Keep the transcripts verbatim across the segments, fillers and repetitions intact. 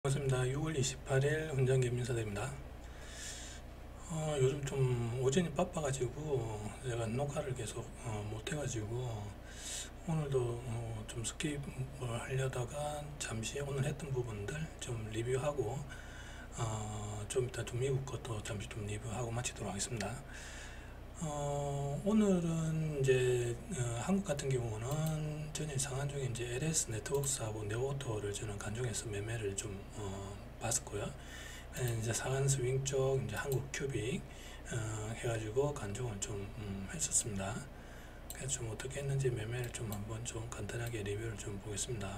반갑습니다. 유월 이십팔일 훈장기 민사대입니다. 어, 요즘 좀 오전이 바빠가지고 제가 녹화를 계속 어, 못해가지고 오늘도 어, 좀 스킵을 하려다가 잠시 오늘 했던 부분들 좀 리뷰하고 어, 좀 이따 좀 미국 것도 잠시 좀 리뷰하고 마치도록 하겠습니다. 어, 오늘은 이제 어, 한국 같은 경우는 전일 상한 중에 이제 엘에스 네트워크스하고 네오토를 저는 간중해서 매매를 좀 어, 봤었고요. 에, 이제 상한 스윙 쪽 이제 한국 큐빅 어, 해가지고 간중을 좀 음, 했었습니다. 그래서 좀 어떻게 했는지 매매를 좀 한번 좀 간단하게 리뷰를 좀 보겠습니다.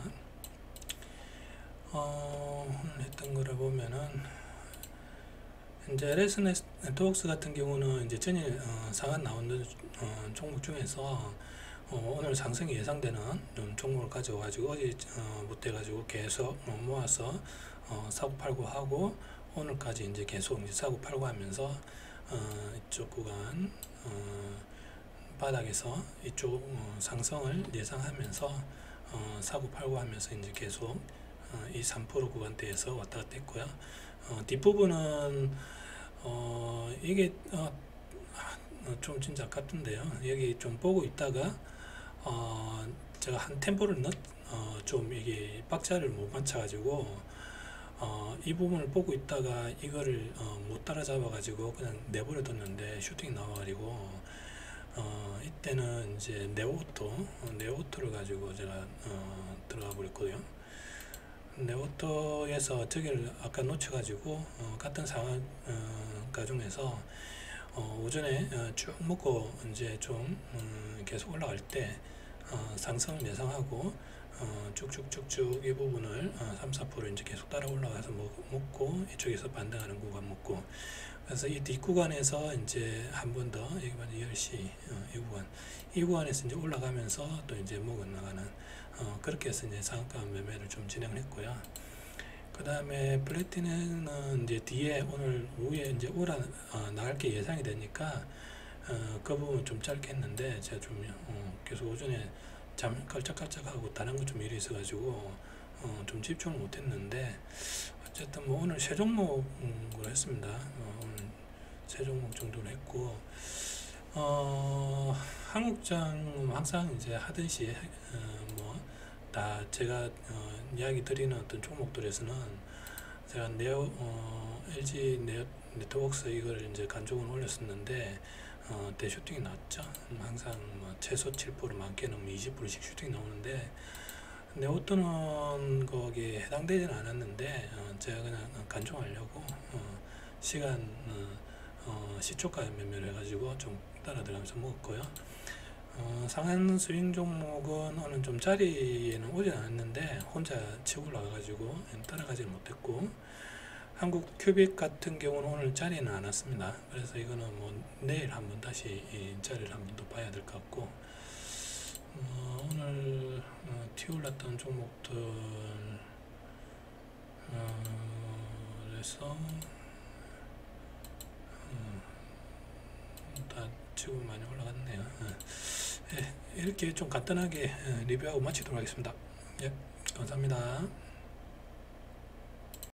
어, 오늘 했던 거를 보면은 이제 엘에스 네트워크스 같은 경우는 이제 전일 어, 상한 나오는 어, 종목 중에서 어, 오늘 상승이 예상되는 좀 종목을 가져가지고 어제부터 해가지고 계속 어, 모아서 어, 사고 팔고 하고 오늘까지 이제 계속 이제 사고 팔고 하면서 어, 이쪽 구간 어, 바닥에서 이쪽 어, 상승을 예상하면서 어, 사고 팔고 하면서 이제 계속 어, 이 삼 퍼센트 구간대에서 왔다 갔다 했고요. 어, 뒷부분은 어, 이게 어, 어, 좀 진짜 아깝던데요. 여기 좀 보고 있다가 어, 제가 한 템포를 넣, 어, 좀 이게 박자를 못 맞춰가지고 어, 이 부분을 보고 있다가 이거를 어, 못 따라잡아 가지고 그냥 내버려 뒀는데 슈팅이 나와가지고 어, 이때는 이제 네오토 어, 네오토를 가지고 제가 어, 들어가 버렸거든요. 네오토에서 저기를 아까 놓쳐가지고 어, 같은 상황 어, 가중에서 어, 오전에 어, 쭉 먹고 이제 좀 음, 계속 올라갈 때 어, 상승을 예상하고 어, 쭉쭉쭉쭉 이 부분을 어, 삼, 사 퍼센트 이제 계속 따라 올라가서 먹, 먹고 이쪽에서 반등하는 구간 먹고 그래서 이 뒷구간에서 이제 한 번 더 여기 봐도 열 시 어, 이 구간 이 구간에서 이제 올라가면서 또 이제 먹어 나가는 어, 그렇게 해서 이제 상한가 매매를 좀 진행을 했고요. 그 다음에 플래티넘은 이제 뒤에 오늘 오후에 이제 올라 어, 나갈 게 예상이 되니까 어, 그 부분 좀 짧게 했는데 제가 좀 어, 계속 오전에 잠 깔짝깔짝하고 다른 거 좀 일이 있어가지고 어, 좀 집중을 못했는데 어쨌든 뭐 오늘 세 종목으로 했습니다. 어, 오늘 세 종목 정도로 했고 어, 한국장 항상 이제 하듯이 어, 뭐 다 제가 어, 이야기 드리는 어떤 종목들에서는 제가 네오 어, 엘지 네오, 네트워크스 이걸 이제 간종을 올렸었는데 어, 대슈팅이 나왔죠. 항상 뭐 최소 칠 퍼센트 많게는 이십 퍼센트씩 슈팅이 나오는데 네오토는 거기에 해당되지는 않았는데 어, 제가 그냥 간종하려고 어, 시간 어, 어, 시초가 매매를 해가지고 좀 따라 들어가면서 먹었고요. 어, 상한 스윙 종목은 오늘 좀 자리에는 오진 않았는데 혼자 치고 올라가가지고 따라가지는 못했고 한국 큐빅 같은 경우는 오늘 자리에는 안 왔습니다. 그래서 이거는 뭐 내일 한번 다시 이 자리를 한번 더 봐야 될 것 같고 어, 오늘 어, 튀올랐던 종목들 어, 그래서 음, 다 지금 많이 올라갔네요. 예, 이렇게 좀 간단하게 리뷰하고 마치도록 하겠습니다. 예, 감사합니다.